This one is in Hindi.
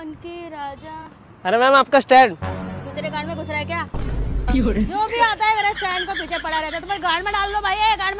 मन के राजा। अरे मैम आपका स्टैंड। तेरे गार्ड में घुस रहा है क्या? जो भी आता है मेरे स्टैंड को पीछे पड़ा रहता है, तुम्हारे गार्ड में डाल लो भाई। गार्ड